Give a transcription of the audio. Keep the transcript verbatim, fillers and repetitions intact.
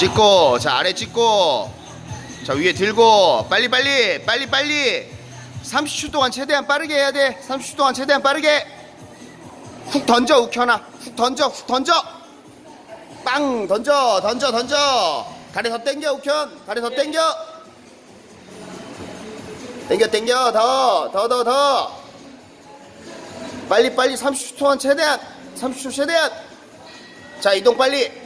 찍고, 자 아래 찍고, 자 위에 들고, 빨리 빨리 빨리 빨리 삼십 초 동안 최대한 빠르게 해야 돼. 삼십 초 동안 최대한 빠르게. 훅 던져 우켜나. 훅 던져 훅 던져. 빵 던져 던져 던져. 다리 더 당겨 우현. 다리 더 당겨. 당겨 당겨 더 더 더 더. 빨리 빨리 삼십 초 동안 최대한. 삼십 초 최대한. 자 이동 빨리.